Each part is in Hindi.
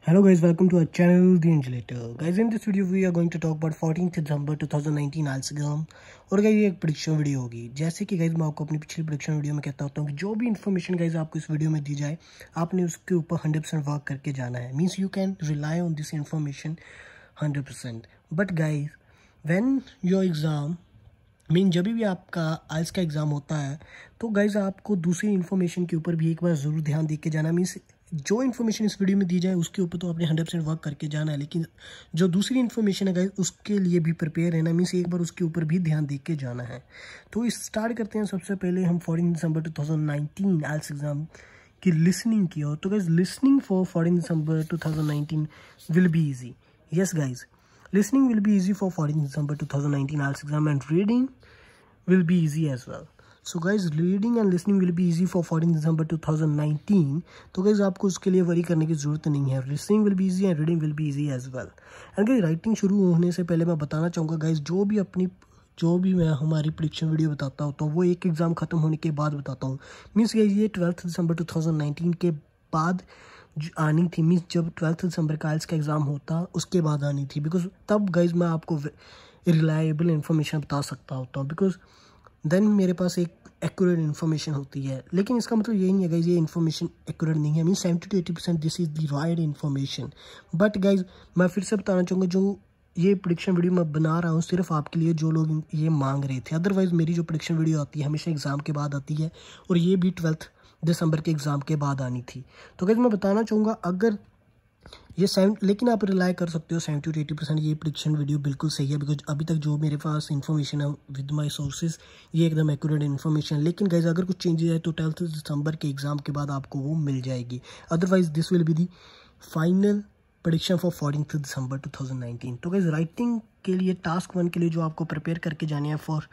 Hello guys, welcome to our channel The Insulator. Guys, in this video we are going to talk about 14th December 2019 IELTS exam. और गाइस ये एक प्रेडिक्शन वीडियो होगी। जैसे कि गाइस मैं आपको अपनी पिछली प्रेडिक्शन वीडियो में कहता होता हूँ कि जो भी इन्फॉर्मेशन गाइस आपको इस वीडियो में दी जाए आपने उसके ऊपर 100% वर्क करके जाना है। Means you can rely on this information 100%। But guys when your exam जब भी आपका आइल्स का एग्ज़ाम होता है तो गाइज आपको दूसरी इन्फॉर्मेशन के ऊपर भी एक बार ज़रूर ध्यान दे के जाना। मीन्स जो इन्फॉर्मेशन इस वीडियो में दी जाए उसके ऊपर तो आपने 100% वर्क करके जाना है, लेकिन जो दूसरी इन्फॉर्मेशन है गाइज उसके लिए भी प्रिपेयर रहना। मीन्स एक बार उसके ऊपर भी ध्यान दे के जाना है। तो स्टार्ट करते हैं। सबसे पहले हम 14 दिसंबर 2019 आइल्स एग्ज़ाम की लिसनिंग की और तो guys listening for 14 December 2019 will be easy. Yes guys, listening will be easy for 14 December 2019 IELTS exam and reading will be easy as well. So guys, reading and listening will be easy for 14 December 2019. तो guys आपको उसके लिए वरी करने की ज़रूरत नहीं है। Listening will be easy and reading will be easy as well. And guys writing शुरू होने से पहले मैं बताना चाहूँगा guys जो भी मैं हमारी प्रेडिक्शन वीडियो बताता हूँ तो वो एक एग्ज़ाम ख़त्म होने के बाद बताता हूँ। मीन्स ये 12 दिसंबर 2019 के बाद आनी थी। मीन्स जब 12 दिसंबर का आइल्स का एग्ज़ाम होता उसके बाद आनी थी। बिकॉज तब गाइज मैं आपको रिलायबल इन्फॉर्मेशन बता सकता होता हूँ, बिकॉज देन मेरे पास एक एक्यूरेट इन्फॉर्मेशन होती है। लेकिन इसका मतलब यही नहीं है गाइज ये इन्फॉर्मेशन एक्यूरेट नहीं है। Means 70 to 80% this is the right information. But guys मैं फिर से बताना चाहूँगा जो ये प्रेडिक्शन वीडियो मैं बना रहा हूँ सिर्फ आपके लिए जो लोग ये मांग रहे थे। अदरवाइज़ मेरी जो प्रेडिक्शन वीडियो आती है हमेशा एग्ज़ाम के बाद आती है और ये भी 12 दिसंबर के एग्ज़ाम के बाद आनी थी। तो गाइस मैं बताना चाहूँगा अगर ये लेकिन आप रिलाई कर सकते हो 70 to 80% ये प्रेडिक्शन वीडियो बिल्कुल सही है। बिकॉज अभी तक जो मेरे पास इन्फॉर्मेशन है विद माय सोर्सेज ये एकदम एक्यूरेट इन्फॉर्मेशन। लेकिन गाइस अगर कुछ चेंजेस है तो 12 दिसंबर के एग्ज़ाम के बाद आपको वो मिल जाएगी। Otherwise this will be the final prediction for 14 December 2019। तो गाइस राइटिंग के लिए टास्क 1 के लिए जो आपको प्रिपेयर करके जाने हैं for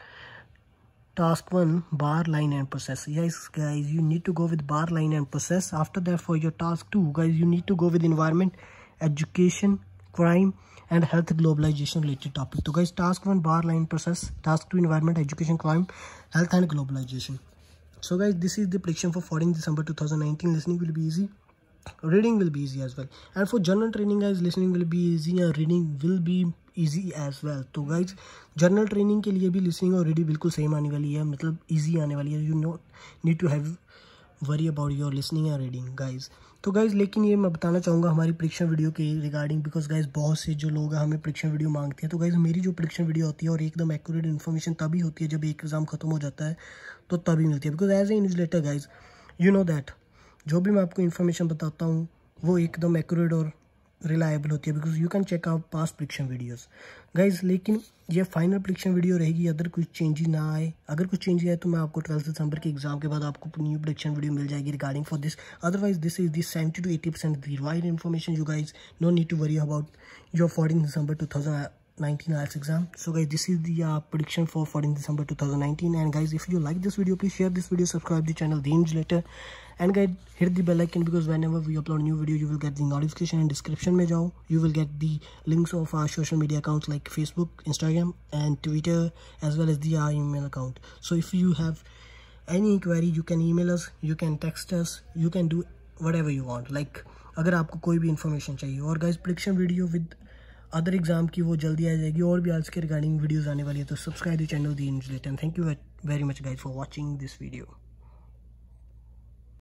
Task 1, bar, line and process. Yes guys, you need to go with bar, line and process. After that for your task 2 guys, you need to go with environment, education, crime and health globalization related topic. So guys task 1 bar, line, process. Task 2 environment, education, crime, health and globalization. So guys this is the prediction for 14 December 2019. Listening will be easy, reading will be easy as well. And for general training guys, listening will be easy and reading will be easy as well. तो गाइज जनरल ट्रेनिंग के लिए भी लिसनिंग और रीडिंग बिल्कुल सेम आने वाली है, मतलब इजी आने वाली है। You need to have worry about your listening and reading guys. तो गाइज लेकिन ये मैं बताना चाहूँगा हमारी प्रेडिक्शन वीडियो के रिगार्डिंग, बिकॉज गाइज बहुत से जो लोग हैं हमें प्रेडिक्शन वीडियो मांगते हैं। तो गाइज मेरी जो प्रेडिक्शन वीडियो होती है और एकदम एक्यूरेट इन्फॉर्मेशन तभी होती है जब एक एग्ज़ाम खत्म हो जाता है तो तभी मिलती है। Because as a invigilator guys you know that जो भी मैं आपको इन्फॉर्मेशन बताता हूँ वो एकदम एक्यूरेट और रिलायबल होती है। Because you can check out past prediction videos guys. लेकिन ये फाइनल प्रेडिक्शन वीडियो रहेगी। अगर कुछ चेंजेस ना आए, अगर कुछ चेंजेस आए तो मैं आपको 12 दिसंबर के एग्जाम के बाद आपको न्यू प्रेडिक्शन वीडियो मिल जाएगी regarding for this. Otherwise this is this 70 to 80% the right information. You guys no need to worry about your 14 December 2019 IELTS exam. So guys this is the prediction for 14 December 2019. And guys if you like this video please share this video, subscribe the channel The Insulator and guys hit the bell icon because whenever we upload new video you will get the notification. And description mein jao you will get the links of our social media accounts like Facebook, Instagram and Twitter as well as the email account. So if you have any inquiry you can email us, you can text us, you can do whatever you want. like अगर आपको कोई भी इन्फॉर्मेशन चाहिए। और guys prediction video with other exam की वो जल्दी आ जाएगी और भी आइल्स के रिगार्डिंग वीडियोस आने वाली है। तो subscribe the channel the invigilator. Thank you very much guys for watching this video.